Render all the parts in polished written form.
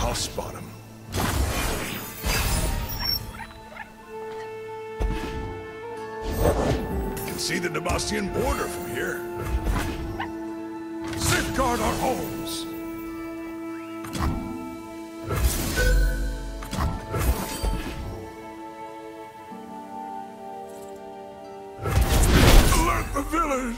I'll spot him. Can see the Demacian border from here. Safeguard our homes! Alert the village!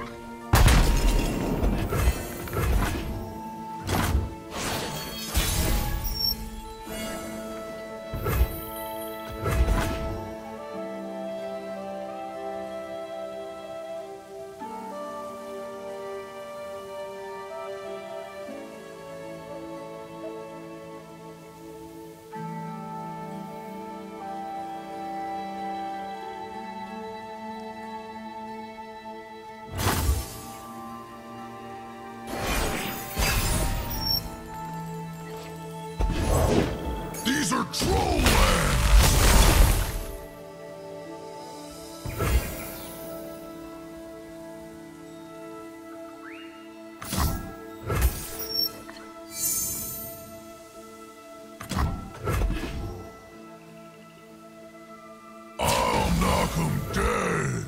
These are troll lands! I'll knock 'em dead!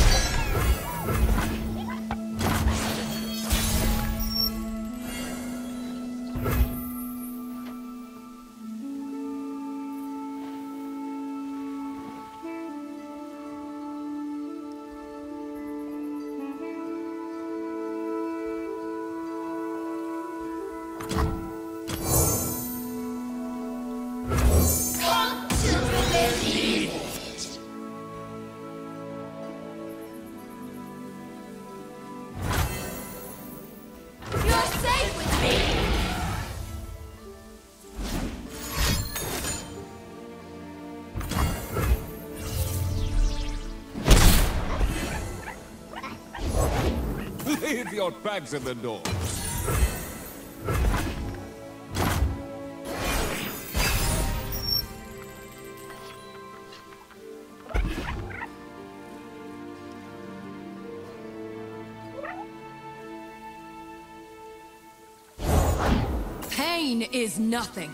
Come to believe. You're safe with me. Leave your bags in the door. Pain is nothing.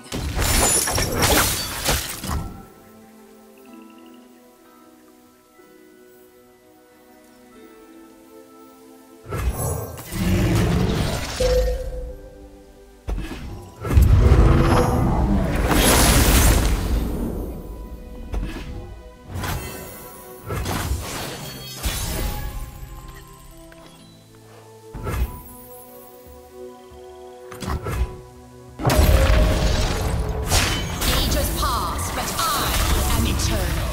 Ages pass, but I am eternal.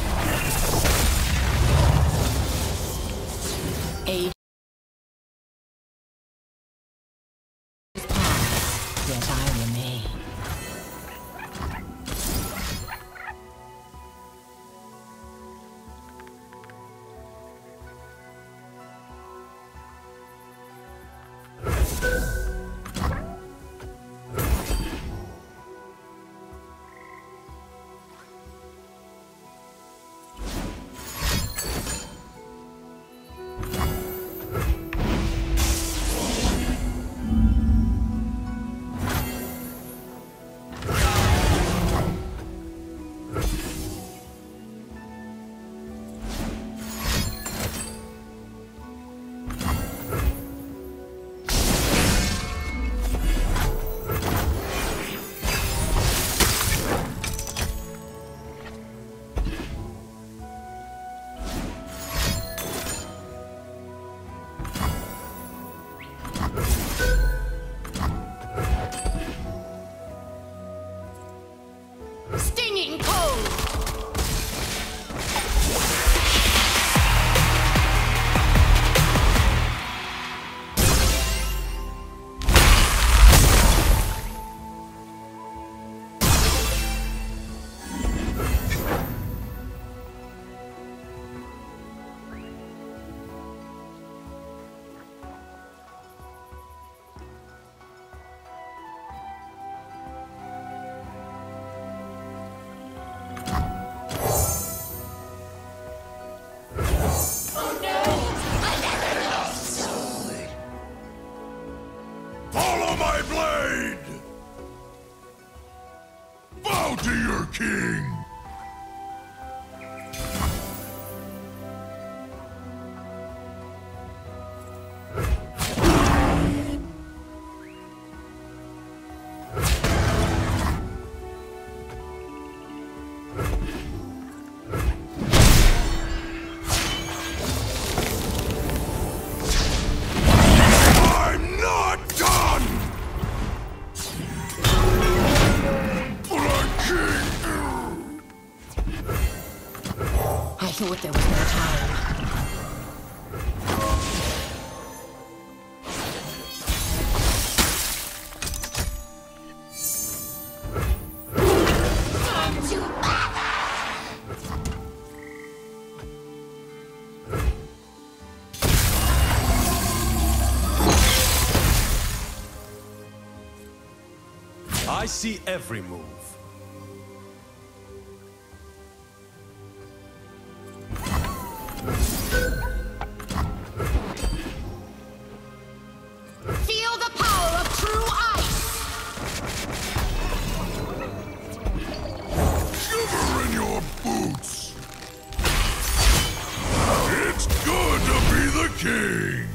Ages pass, yet I remain. thought there was no time. I see every move. Feel the power of true ice! Shiver in your boots! It's good to be the king!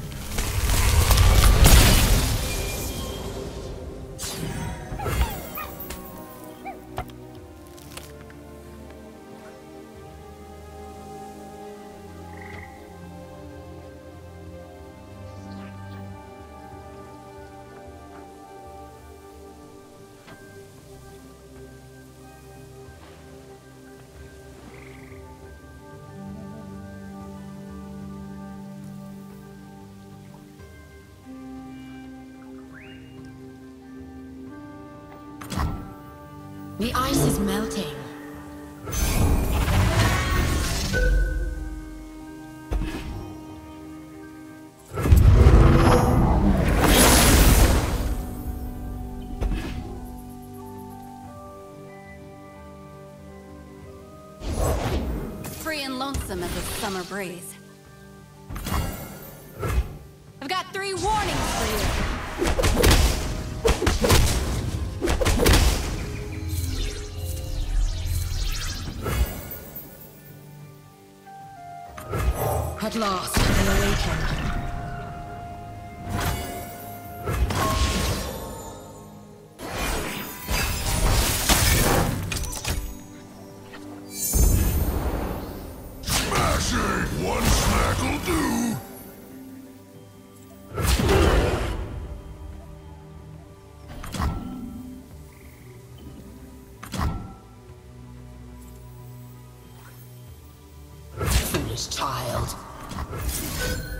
The ice is melting. Free and lonesome as a summer breeze. I've got 3 warnings for you. At last, they awaken. Smashing! One snack'll do! Foolish child.